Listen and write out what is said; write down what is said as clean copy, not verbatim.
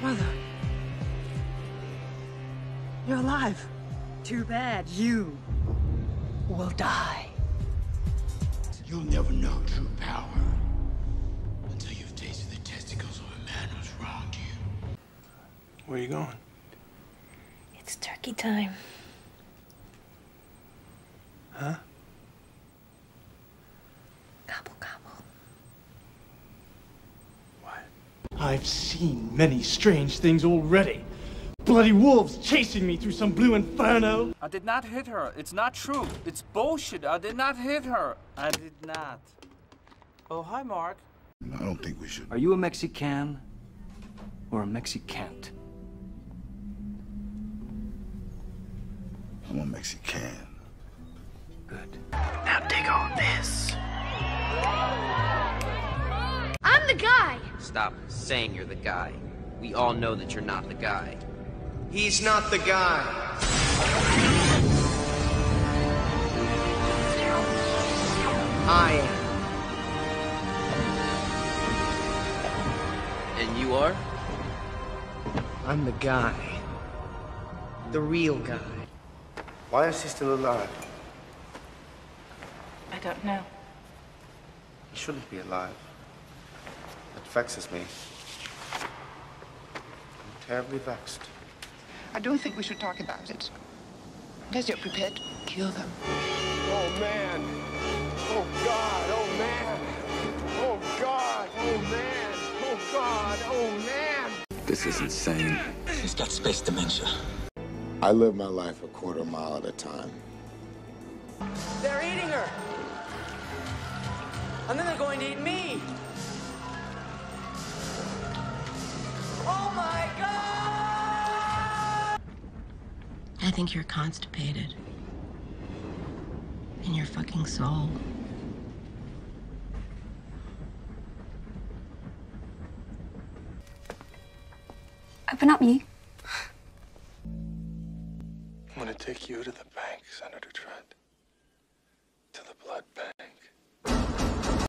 Brother. You're alive. Too bad you will die. You'll never know true power until you've tasted the testicles of a man who's wronged you. Where are you going? It's turkey time. Huh? Gobble, gobble. What? I've seen many strange things already. Bloody wolves chasing me through some blue inferno. I did not hit her. It's not true. It's bullshit. I did not hit her. I did not. Oh, hi, Mark. I don't think we should. Are you a Mexican or a Mexicant? I'm a Mexican. Good. Now dig on this. I'm the guy. Stop saying you're the guy. We all know that you're not the guy. He's not the guy. I am. And you are? I'm the guy. The real guy. Why is he still alive? I don't know. He shouldn't be alive. That vexes me. I'm terribly vexed. I don't think we should talk about it. Unless you're prepared to kill them. Oh, man. Oh, God. Oh, man. Oh, God. Oh, man. Oh, God. Oh, man. This is insane. He's got space dementia. I live my life a quarter mile at a time. They're eating her. And then they're going to eat me. Oh my God! I think you're constipated. In your fucking soul. Open up, you. I'm gonna take you to the bank, Senator Trent.